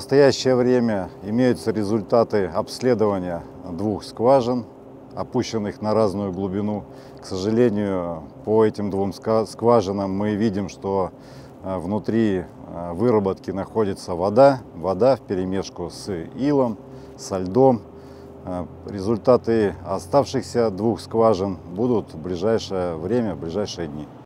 настоящее время имеются результаты обследования двух скважин, опущенных на разную глубину. К сожалению, по этим двум скважинам мы видим, что внутри выработки находится вода вперемешку с илом, со льдом. Результаты оставшихся двух скважин будут в ближайшее время, в ближайшие дни.